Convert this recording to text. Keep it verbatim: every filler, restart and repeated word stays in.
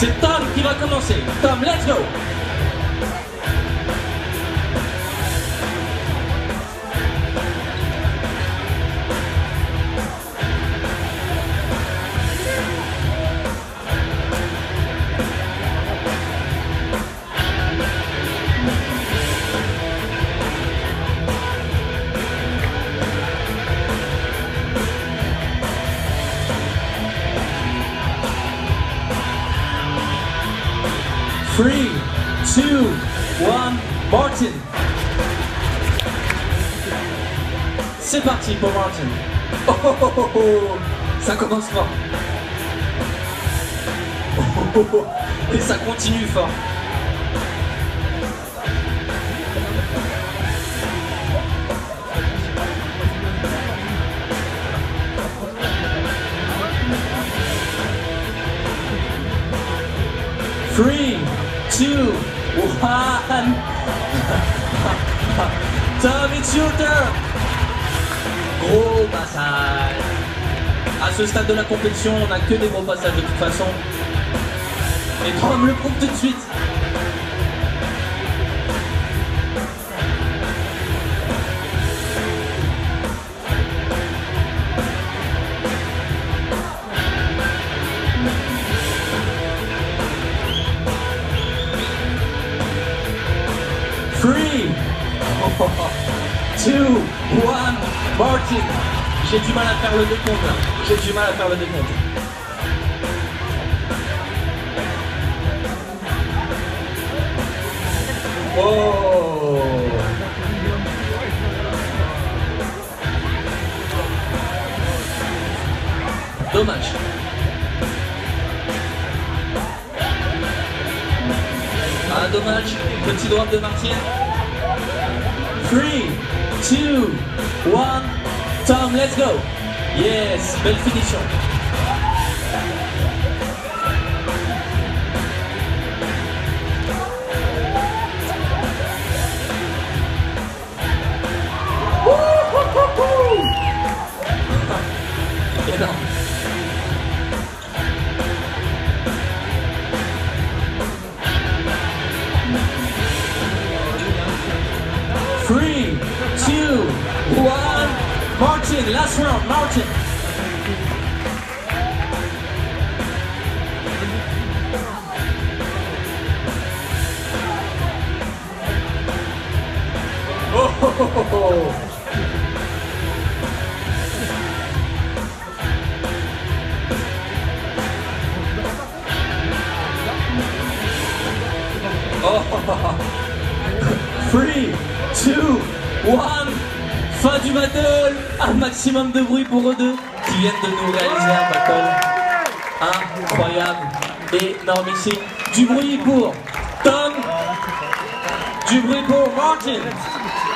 C'est Tom qui va commencer. Tom, let's go. three, two, one, Martin. C'est parti pour Martin. Oh, oh, oh, oh, oh. Ça commence fort. Oh, oh, oh. Et ça continue fort. three, two, one. Tom, it's your turn. Gros passage. À ce stade de la compétition, on n'a que des gros passages de toute façon. Et Tom le prouve tout de suite. three, two, one, Martin. J'ai du mal à faire le décompte là. J'ai du mal à faire le décompte. Oh. Dommage. Ah, dommage. Petit drop de Martin. three, two, one. Tom, let's go. Yes, belle finition. Énorme. three, two, one, Martin, last round, Martin. Oh, oh, oh, oh. Oh. three, two, one. Fin du battle. Un maximum de bruit pour eux deux qui viennent de nous réaliser un battle incroyable, énormissime. Du bruit pour Tom, du bruit pour Martin.